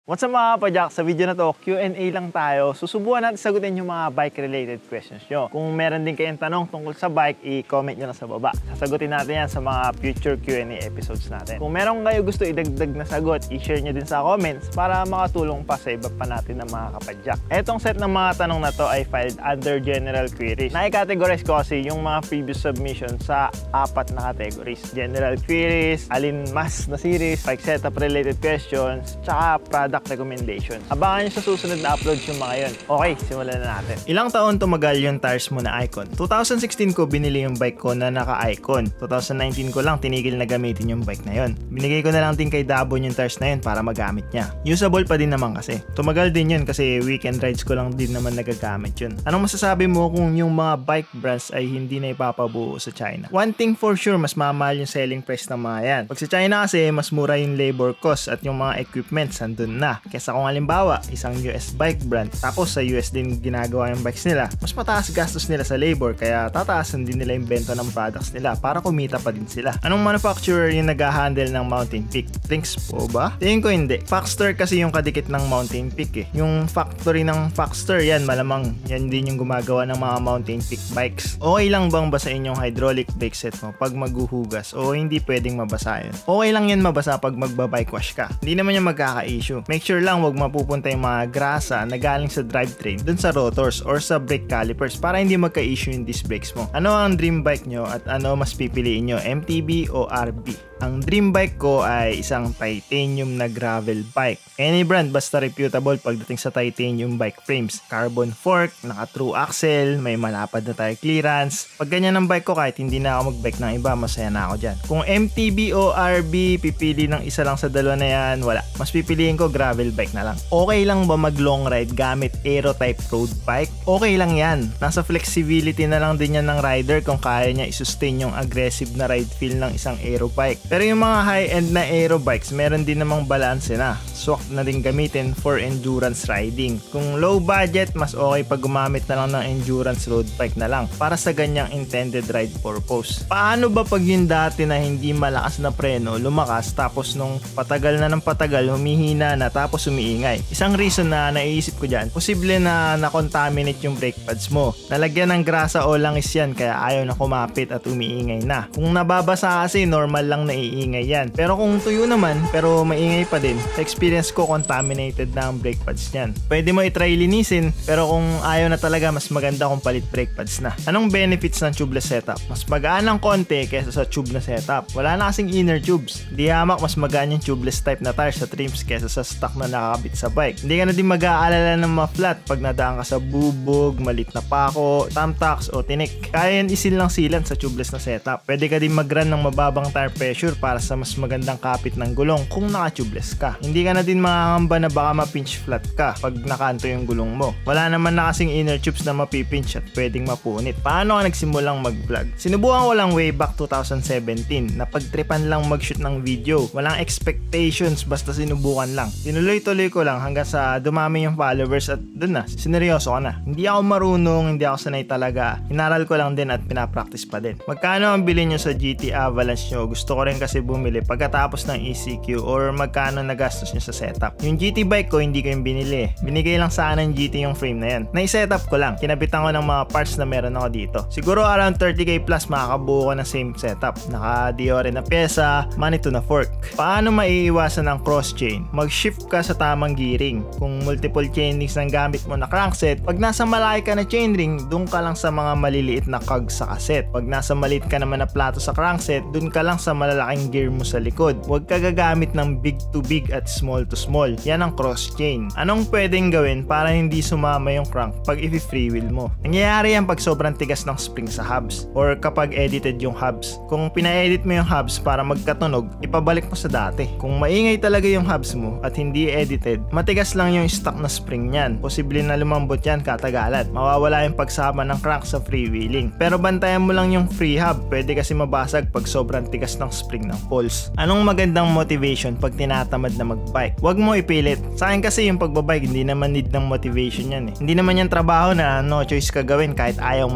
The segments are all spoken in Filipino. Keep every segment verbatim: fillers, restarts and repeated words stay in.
What's up mga kapadyak? Sa video na to, Q and A lang tayo. Susubukan natin sagutin yung mga bike-related questions nyo. Kung meron din kayong tanong tungkol sa bike, i-comment nyo lang sa baba. Sasagutin natin yan sa mga future Q and A episodes natin. Kung meron kayo gusto idagdag na sagot, i-share nyo din sa comments para makatulong pa sa iba pa natin ng mga kapadyak. Etong set ng mga tanong na to ay filed under general queries. Na-categorize ko kasi yung mga previous submissions sa apat na categories. General queries, alin mas na series, bike setup related questions, tsaka product recommendations. Abangan nyo sa susunod na uploads yung mga yun. Okay, simulan na natin. Ilang taon tumagal yung tires mo na Icon? twenty sixteen ko binili yung bike ko na naka-Icon. twenty nineteen ko lang tinigil na gamitin yung bike na yun. Binigay ko na lang din kay Dabon yung tires na yun para magamit niya. Usable pa din naman kasi. Tumagal din yun kasi weekend rides ko lang din naman nagagamit yun. Anong masasabi mo kung yung mga bike brands ay hindi na ipapabuo sa China? One thing for sure, mas mamahal yung selling price ng mga yan. Pag sa China kasi, mas mura yung labor cost at yung mga equipments andun na. Kesa kung halimbawa, isang U S bike brand, tapos sa U S din ginagawa yung bikes nila, mas mataas gastos nila sa labor, kaya tataasan din nila yung benta ng products nila para kumita pa din sila. Anong manufacturer yung nag-handle ng Mountain Peak? Thinks po ba? Tingin ko hindi. Foxter kasi yung kadikit ng Mountain Peak eh. Yung factory ng Foxter, yan malamang yan din yung gumagawa ng mga Mountain Peak bikes. Okay lang bang basain yung hydraulic brake set mo pag maghuhugas o hindi pwedeng mabasa yun? Okay lang yan mabasa pag magba-bike wash ka. Hindi naman yung magkaka-issue. Make sure lang wag mapupunta yung mga grasa na galing sa drivetrain dun sa rotors or sa brake calipers para hindi magka-issue yung disc brakes mo. Ano ang dream bike nyo at ano mas pipiliin nyo, M T B o R B? Ang dream bike ko ay isang titanium na gravel bike. Any brand basta reputable pagdating sa titanium bike frames. Carbon fork, naka-true axle, may malapad na tire clearance. Pag ganyan ang bike ko, kahit hindi na ako mag-bike ng iba, masaya na ako dyan. Kung M T B o R B, pipili ng isa lang sa dalawa na yan, wala. Mas pipiliin ko gravel bike na lang. Okay lang ba mag long ride gamit aero type road bike? Okay lang yan. Nasa flexibility na lang din yan ng rider kung kaya niya i-sustain yung aggressive na ride feel ng isang aero bike. Pero yung mga high-end na aero bikes, meron din namang balance na. Swak na din gamitin for endurance riding. Kung low budget, mas okay pag gumamit na lang ng endurance road bike na lang para sa ganyang intended ride purpose. Paano ba pag yung dati na hindi malakas na preno, lumakas tapos nung patagal na ng patagal, humihina na tapos umiingay? Isang reason na naisip ko dyan, posible na na-contaminate yung brake pads mo. Nalagyan ng grasa o langis yan kaya ayaw na kumapit at umiingay na. Kung nababasa kasi, normal lang na iingay yan. Pero kung tuyo naman, pero maingay pa din, sa experience ko, contaminated na ang brake pads niyan. Pwede mo i-try linisin, pero kung ayaw na talaga, mas maganda kung palit brake pads na. Anong benefits ng tubeless setup? Mas magaan ng konti kesa sa tube na setup. Wala na kasing inner tubes. Di hamak, mas magaan yung tubeless type na tires sa trims kesa sa stock na nakakabit sa bike. Hindi ka na din mag-aalala ng ma-flat pag nadaan ka sa bubog, malit na pako, thumbtacks o tinik. Kaya yan isil lang silan sa tubeless na setup. Pwede ka din mag-run ng mababang tire pressure para sa mas magandang kapit ng gulong kung naka-tubeless ka. Hindi ka na din makakamba na baka ma-pinch flat ka pag nakanto yung gulong mo. Wala naman na kasing inner tubes na mapipinch at pwedeng mapunit. Paano ka nagsimulang mag-vlog? Sinubukan ko lang way back twenty seventeen na pagtripan lang mag-shoot ng video. Walang expectations, basta sinubukan lang. Tinuloy-tuloy ko lang hanggang sa dumami yung followers at dun na, sineryoso ko na. Hindi ako marunong, hindi ako sanay talaga. Inaral ko lang din at pinapractice pa din. Magkano ang bilhin nyo sa G T Avalanche nyo? Gusto ko rin kasi bumili pagkatapos ng E C Q or magkano nagastos nyo sa setup. Yung G T bike ko hindi ko yung binili. Binigay lang sa akin ng G T yung frame na yan. Na-setup ko lang. Kinabitan ko ng mga parts na meron ako dito. Siguro around thirty K plus makakabuo ko ng same setup. Naka-Diore na pyesa, manito na fork. Paano maiiwasan ang cross chain? Mag-shift ka sa tamang gearing. Kung multiple chainrings ang gamit mo na crankset, pag nasa malaki ka na chainring, dun ka lang sa mga maliliit na cog sa cassette. Pag nasa maliit ka naman na plato sa crankset, dun ka lang sa malalaking gear mo sa likod. Huwag ka gagamit ng big to big at small to small. Yan ang cross chain. Anong pwedeng gawin para hindi sumama yung crank pag i-free wheel mo? Nangyayari yan pag sobrang tigas ng spring sa hubs or kapag edited yung hubs. Kung pina-edit mo yung hubs para magkatunog, ipabalik mo sa dati. Kung maingay talaga yung hubs mo at hindi edited, matigas lang yung stock na spring niyan. Posible na lumambot yan katagalan. Mawawala yung pagsama ng crank sa freewheeling. Pero bantayan mo lang yung free hub. Pwede kasi mabasag pag sobrang tigas ng spring ng poles. Anong magandang motivation pag tinatamad na magbike? Huwag mo ipilit. Sa akin kasi yung pagbabike hindi naman need ng motivation yan eh. Hindi naman yan trabaho na no choice ka gawin kahit ayaw mo na.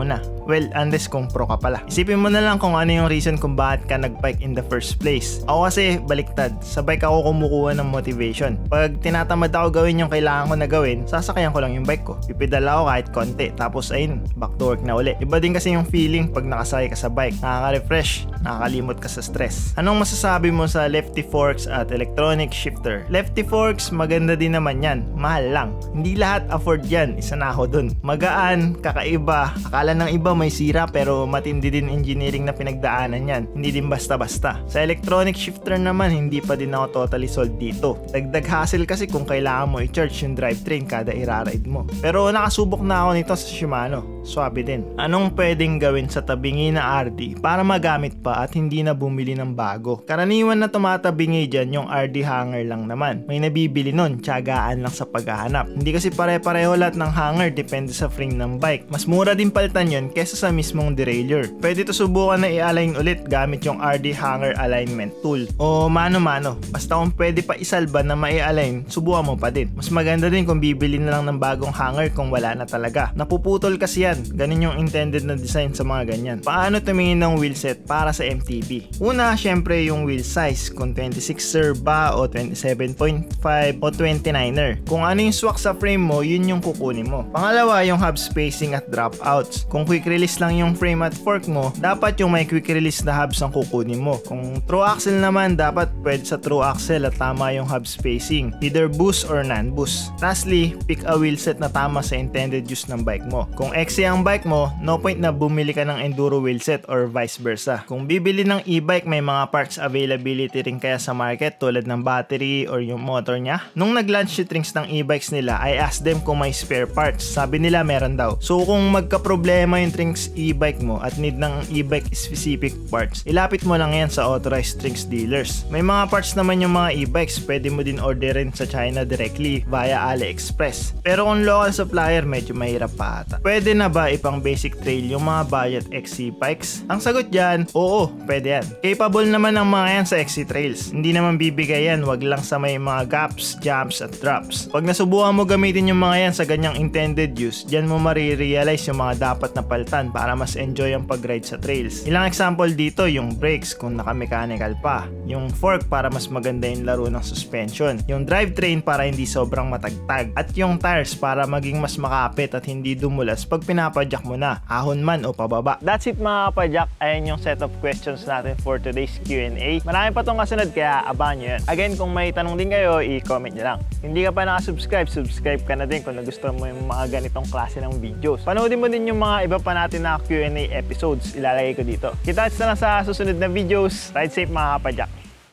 Well, unless kung pro ka pala. Isipin mo na lang kung ano yung reason kung bakit ka nag-bike in the first place. Ako kasi baliktad, sa bike ako kumukuha ng motivation. Pag tinatamad ako gawin yung kailangan ko na gawin, sasakyan ko lang yung bike ko. Pipedal ako kahit konti, tapos ayun, back to work na uli. Iba din kasi yung feeling pag nakasakay ka sa bike. Nakaka-refresh, nakakalimot ka sa stress. Anong masasabi mo sa lefty forks at electronic shifter? Lefty forks, maganda din naman yan. Mahal lang. Hindi lahat afford yan. Isa na ako dun. Magaan, kakaiba. Akala ng iba may sira pero matindi din engineering na pinagdaanan yan. Hindi din basta-basta. Sa electronic shifter naman, hindi pa din ako totally sold dito. Dagdag hassle kasi kung kailangan mo i-charge yung drivetrain kada ira-ride mo. Pero nakasubok na ako nito sa Shimano. Swabe din. Anong pwedeng gawin sa tabingi na R D para magamit pa at hindi na bumili ng bago? Karaniwan na tumatabingi dyan yung R D hanger lang naman. May nabibili nun, tiyagaan lang sa paghahanap. Hindi kasi pare-pareho lahat ng hanger, depende sa frame ng bike. Mas mura din palitan yun kesa sa mismong derailleur. Pwede to subukan na i-align ulit gamit yung R D hanger alignment tool. O mano-mano, basta kung pwede pa isalba na mai-align, subukan mo pa din. Mas maganda din kung bibili na lang ng bagong hanger kung wala na talaga. Napuputol kasi yan. Ganun yung intended na design sa mga ganyan. Paano tumingin ng wheelset para sa M T B? Una, syempre yung wheel size. Kung twenty-sixer ba o twenty-seven point five o twenty-niner. Kung ano yung swak sa frame mo, yun yung kukunin mo. Pangalawa, yung hub spacing at dropouts. Kung quick release lang yung frame at fork mo, dapat yung may quick release na hubs ang kukunin mo. Kung true axle naman, dapat pwede sa true axle at tama yung hub spacing. Either boost or non-boost. Lastly, pick a wheelset na tama sa intended use ng bike mo. Kung X C ang bike mo, no point na bumili ka ng enduro wheelset or vice versa. Kung bibili ng e-bike, may mga parts availability rin kaya sa market tulad ng battery or yung motor niya. Nung nag-launch yung Trinx ng e-bikes nila, I asked them kung may spare parts. Sabi nila meron daw. So kung magka-problema yung Trinx e-bike mo at need ng e-bike specific parts, ilapit mo lang yan sa authorized Trinx dealers. May mga parts naman yung mga e-bikes, pwede mo din orderin sa China directly via AliExpress. Pero kung local supplier, medyo mahirap pa ata. Pwede na ba ipang basic trail yung mga budget X C bikes? Ang sagot dyan, oo, pwede yan. Capable naman ang mga yan sa X C trails. Hindi naman bibigay yan, wag lang sa may mga gaps, jumps at drops. Pag nasubukan mo gamitin yung mga yan sa ganyang intended use, dyan mo marirealize yung mga dapat na palitan para mas enjoy ang pag-ride sa trails. Ilang example dito, yung brakes kung naka-mechanical pa, yung fork para mas maganda yung laro ng suspension, yung drivetrain para hindi sobrang matagtag, at yung tires para maging mas makapit at hindi dumulas pag pinapadyak mo na, ahon man o pababa. That's it mga kapadyak. Ayan yung set of questions natin for today's Q and A. Marami pa itong kasunod kaya abangan nyo yun. Again, kung may tanong din kayo, i-comment nyo lang. Hindi ka pa nakasubscribe, subscribe ka na din kung nagustuhan mo yung mga ganitong klase ng videos. Panoodin mo din yung mga iba pa natin na Q and A episodes. Ilalagay ko dito. Kita-kits na lang sa susunod na videos. Ride safe mga kapadyak.